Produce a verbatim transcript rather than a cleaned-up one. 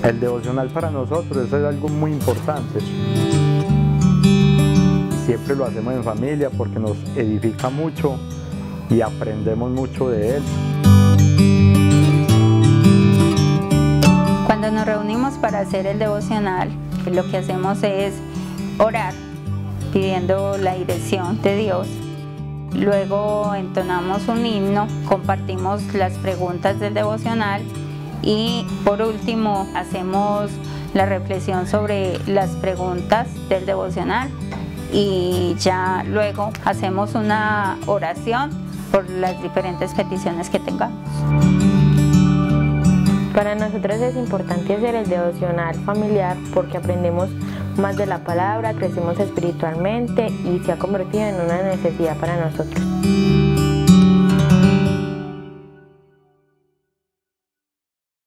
El devocional para nosotros eso es algo muy importante. Siempre lo hacemos en familia porque nos edifica mucho y aprendemos mucho de él. Cuando nos reunimos para hacer el devocional, lo que hacemos es orar, pidiendo la dirección de Dios. Luego entonamos un himno, compartimos las preguntas del devocional y por último hacemos la reflexión sobre las preguntas del devocional y ya luego hacemos una oración por las diferentes peticiones que tengamos. Para nosotros es importante hacer el devocional familiar porque aprendemos más de la palabra, crecemos espiritualmente y se ha convertido en una necesidad para nosotros.